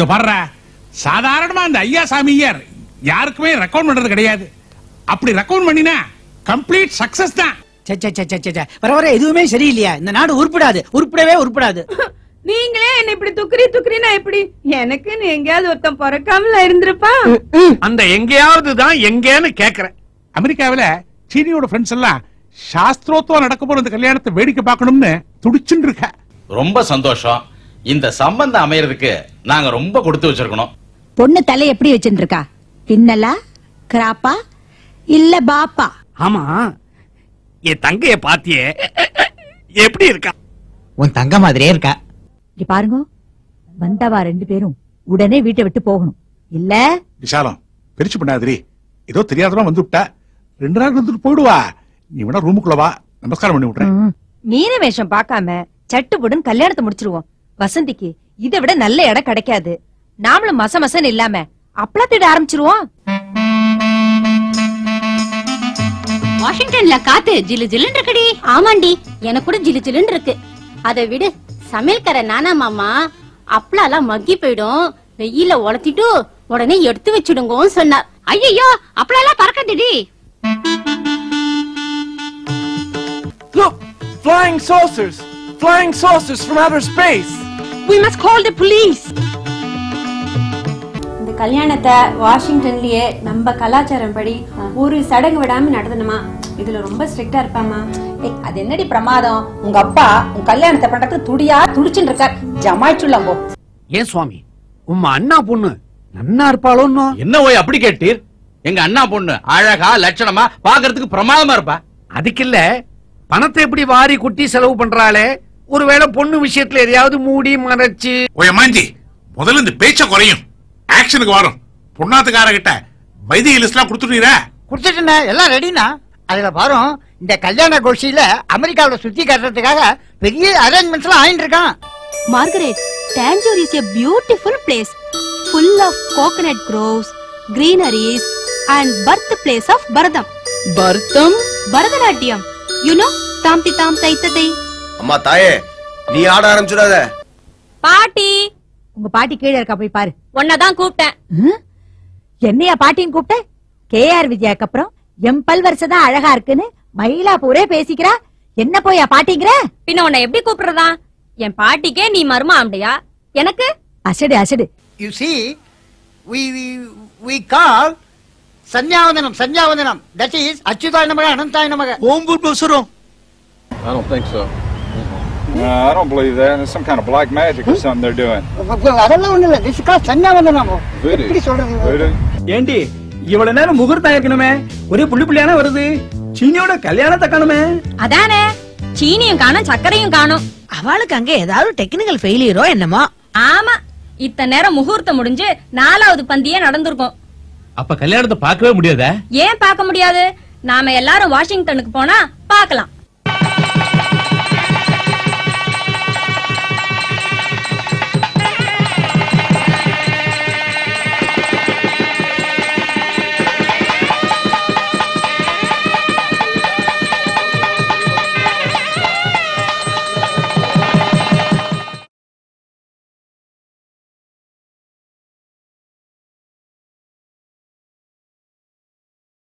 இத பாருடா, சாதாரணமா அந்த ஐயா சாமியார் யாருக்குமே ரெக்கமெண்ட் பண்றது கிடையாது. அப்படி ரெக்கமெண்ட் பண்ணினா கம்ப்ளீட் சக்சஸ் தான். வர வர எதுவுமே சரியில்லையா? இந்த நாடு உருப்படவே உருப்படாது. நீங்களே என்ன இப்படி துக்குறீனா எப்படி? எனக்கு எங்கேயாவது ஒருத்தன் பிறக்காமல இருந்திருப்பா. அந்த எங்கேயாவது தான் எங்கேன்னு கேக்குறேன். அமெரிக்காவில சீனியோட ஃப்ரெண்ட்ஸ் எல்லாம் சாஸ்திரோத்வம் நடக்க போற இந்த கல்யாணத்தை வேடிக்கை பார்க்கணும்னு துடிச்சுட்டு இருக்க. ரொம்ப சந்தோஷம். இந்த சம்பந்தம் அமையறதுக்கு நாங்க ரொம்ப கொடுத்து வச்சிருக்கணும். பொண்ணு தலை எப்படி வச்சுட்டு இருக்கா? பின்னலா, கிராப்பா இல்ல பாப்பா? ஆமா, என் தங்கைய பாத்தியே, எப்படி இருக்கா? உன் தங்க மாதிரியே இருக்கா. இங்க பாருங்க, வந்தவா 2 பேரும் உடனே வீட்டை விட்டு போகணும். இல்ல விசாலம் பிரிச்சு பண்ணாதிரி. ஏதோ தெரியாதவா வந்து விட்டா 2 நாள் வந்துட்டு போயிடுவா. நீ வேணா ரூமுக்குள்ள வா, நமஸ்காரம் பண்ணி விடுறேன். மீன வேஷம் பார்க்காம சட்டுப்புடன் கல்யாணத்தை முடிச்சிருவோம். வசந்திக்கு இதை விட நல்ல இடம் கிடைக்காது. நாமளும் மசமசன் இல்லாம அப்பளத்திட ஆரம்பிச்சிருவோம். வாஷிங்டன்ல காத்து ஜிலு ஜிலுன்னு இருக்குடி. ஆமாண்டி, எனக்கு கூட ஜிலு ஜிலுன்னு இருக்கு. அதை விடு, சமையல்கார நானா மாமா அப்பளம் மக்கி போயிடும், வெயில உலத்திட்டு உடனே எடுத்து வச்சுடுங்கன்னு சொன்னார். ஐயோ, அப்பளம் எல்லாம் பறக்கட்டுடி. Look, flying saucers from outer space. We must call the police. இந்த கல்யாணத்தை வாஷிங்டன்லயே நம்ம கலாச்சாரம் படி ஒரு சடங்கு விடாம நடத்தணுமா? இதுல ரொம்ப ஸ்ட்ரிக்டா இருப்பாமா? அது என்னடி பிரமாதம்? உங்க அப்பா உங்க கல்யாணத்தை பண்றதுக்கு துடியா துடிச்சுட்டு இருக்கார். ஜமாய்ச்சுலாம் போ. ஏன் சுவாமி, உம்மா அண்ணா பொண்ணு நன்னா இருப்பாளோன்னு? என்ன ஓய் அப்படி கேட்டீர்? எங்க அண்ணா பொண்ணு அழகா லட்சணமா பாக்குறதுக்கு பிரமாதமா இருப்பா. அதுக்கு இல்ல, பணத்தை எப்படி வாரி குட்டி செலவு பண்றாளே, ஒருவேளை பொண்ணு விஷயத்துல எதையாவது மூடி மறைச்சு. ஓய் அம்மாஞ்சி, முதல்ல இந்த பேச்ச குறையும், ஆக்ஷனுக்கு வரும். பொண்ணாத்துக்காரகிட்ட வைத்திய லிஸ்ட் எல்லாம் கொடுத்துட்டீரா? குடுத்துட்டேன், எல்லாம் ரெடினா. அதுல பாரு, இந்த கல்யாண கோஷ்டியில அமெரிக்காவில சுத்தி காட்டுறதுக்காக பெரிய அரேஞ்ச்மெண்ட்ஸ் எல்லாம் ஆயிட்டு இருக்கான். Margaret, Tangier is a beautiful place full of coconut groves, greeneries and birthplace of Bharadam. Bharatanatyam. You know, தாம்தி தாம் தைத்ததை. அம்மா தாயே, நீ ஆட ஆரம்பிச்சுடாத. பாட்டி, உங்க பாட்டி கீழே இருக்கா, போய் பாரு. உன்னதான் கூப்பிட்டேன். என்னையா பாட்டின்னு கூப்பிட்ட? KR விஜயாக்கு அப்புறம் எம் பல்வரிசைதான் அழகா இருக்குன்னு மயிலாப்பூரே பேசிக்கிறா. என்ன போயா பாட்டிங்கிற? பின்ன உன்னை எப்படி கூப்பிடுறதா? என் பாட்டிக்கே நீ மருமா ஆம்படையா? எனக்கு அசடு. You see, we call சன்யாவந்தனம். That is அச்சுதாய நமக அனந்தாய நமக. Omboor பசுரம். I don't think so. No, I don't believe that. It's some kind of black magic or something they're doing. அதெல்லாம் ஒண்ணு இல்ல. This is called சன்யாவந்தனம். Voodoo. எப்படி சொல்றது? ஏண்டி இவ்வளவு நேரம் முகூர்த்தம் இருக்கணுமே, ஒரே புள்ளியான வருது. சீனியோட கல்யாணத்தை காணுமே. அதானே, சீனியும் காணும் சக்கரையும் காணும். அவளுக்கு அங்க ஏதாவது டெக்னிக்கல் ஃபெயிலியரோ என்னமோ. ஆமா, இத்தனை நேரம் முகூர்த்தம் முடிஞ்சு 4வது பந்தியே நடந்திருக்கும். அப்ப கல்யாணத்தை பார்க்கவே முடியாதா? ஏன் பார்க்க முடியாது? நாம எல்லாரும் வாஷிங்டனுக்கு போனா பார்க்கலாம்.